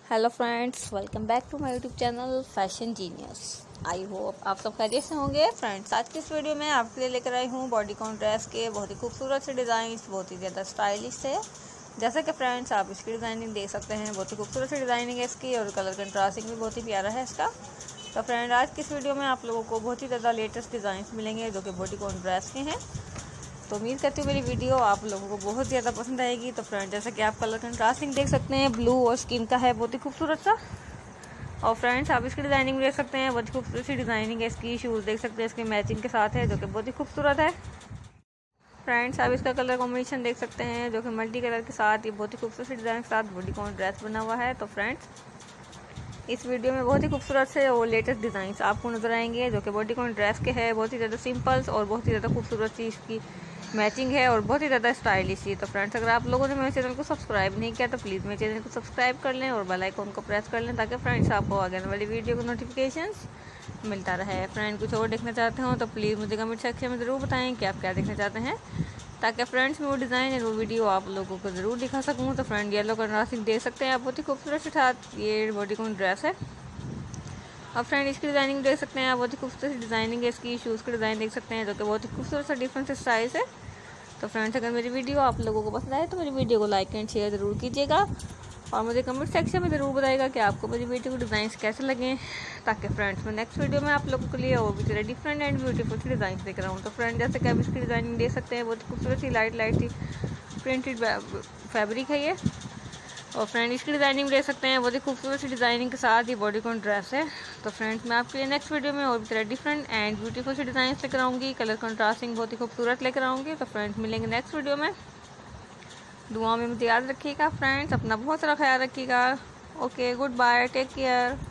Hello friends, welcome back to my YouTube channel fashion genius. I hope आप सब खैरियत से होंगे। फ्रेंड्स, आज की इस वीडियो में आपके लिए लेकर आई हूँ बॉडीकॉन ड्रेस के बहुत ही खूबसूरत से डिज़ाइन, बहुत ही ज़्यादा स्टाइलिश है। जैसा कि फ्रेंड्स आप इसकी डिज़ाइनिंग देख सकते हैं, बहुत ही खूबसूरत सी डिज़ाइनिंग है इसकी और कलर कंट्रास्टिंग भी बहुत ही प्यारा है इसका। तो फ्रेंड, आज की इस वीडियो में आप लोगों को बहुत ही ज़्यादा लेटेस्ट डिज़ाइन मिलेंगे जो कि बॉडीकॉन ड्रेस के हैं। तो उम्मीद करती हूँ मेरी वीडियो आप लोगों को बहुत ज़्यादा पसंद आएगी। तो फ्रेंड, जैसा कि आप कलर कंट्रास्टिंग देख सकते हैं, ब्लू और स्किन का है, बहुत ही खूबसूरत सा। और फ्रेंड्स, आप इसकी डिज़ाइनिंग देख सकते हैं, बहुत ही खूबसूरत सी डिज़ाइनिंग है इसकी। शूज़ देख सकते हैं इसके मैचिंग के साथ है, जो कि बहुत ही खूबसूरत है। फ्रेंड्स, आप इसका कलर कॉम्बिनेशन देख सकते हैं, जो कि मल्टी कलर के साथ ये बहुत ही खूबसूरत सी डिज़ाइन के साथ बॉडीकॉन ड्रेस बना हुआ है। तो फ्रेंड्स, इस वीडियो में बहुत ही खूबसूरत से और लेटेस्ट डिज़ाइंस आपको नजर आएंगे, जो कि बॉडीकॉन ड्रेस के हैं। बहुत ही ज़्यादा सिंपल्स और बहुत ही ज़्यादा खूबसूरत सी इसकी मैचिंग है और बहुत ही ज़्यादा स्टाइलिश है। तो फ्रेंड्स, अगर आप लोगों ने मेरे चैनल को सब्सक्राइब नहीं किया तो प्लीज़ मेरे चैनल को सब्सक्राइब कर लें और बेल आइकन को प्रेस कर लें, ताकि फ्रेंड्स आपको आगे वाली वीडियो का नोटिफिकेशंस मिलता रहे। फ्रेंड, कुछ और देखना चाहते हो तो प्लीज़ मुझे कमेंट सेक्शन में ज़रूर बताएं कि आप क्या देखना चाहते हैं, ताकि फ्रेंड्स मैं वो डिज़ाइन और वो वीडियो आप लोगों को ज़रूर दिखा सकूँ। तो फ्रेंड, येलो कंट्रास्टिंग देख सकते हैं आप, बहुत ही खूबसूरत से साथ ये बॉडीकॉन ड्रेस है। अब फ्रेंड, इसकी डिज़ाइनिंग देख सकते हैं आप, बहुत ही खूबसूरत सी डिज़ाइनिंग है इसकी। शूज़ की डिज़ाइन देख सकते हैं, जो कि बहुत ही खूबसूरत सा डिफरेंट स्टाइल है। तो फ्रेंड्स, अगर मेरी वीडियो आप लोगों को पसंद आए तो मेरी वीडियो को लाइक एंड शेयर ज़रूर कीजिएगा और मुझे कमेंट सेक्शन में ज़रूर बताइएगा कि आपको मेरी वीडियो के डिज़ाइन कैसे लगे, ताकि फ्रेंड्स मैं नेक्स्ट वीडियो में आप लोगों के लिए और भी तरह डिफरेंट एंड ब्यूटीफुल सी डिज़ाइन देख रहा हूँ। तो फ्रेंड, जैसे कि आप इसकी डिज़ाइनिंग देख सकते हैं, बहुत खूबसूरत सी लाइट सी प्रिंटेड फैब्रिक है ये। और फ्रेंड, इसकी डिज़ाइनिंग देख सकते हैं, बहुत ही खूबसूरत सी डिज़ाइनिंग के साथ ये बॉडीकॉन ड्रेस है। तो फ्रेंड्स, मैं आपके लिए नेक्स्ट वीडियो में और भी तरह डिफरेंट एंड ब्यूटीफुल सी डिज़ाइन लेकर आऊँगी, कलर कंट्रास्टिंग बहुत ही खूबसूरत लेकर आऊँगी। तो फ्रेंड्स, मिलेंगे नेक्स्ट वीडियो में। दुआ में मुझे याद रखिएगा फ्रेंड्स, अपना बहुत सारा ख्याल रखिएगा। Okay, good bye, take care.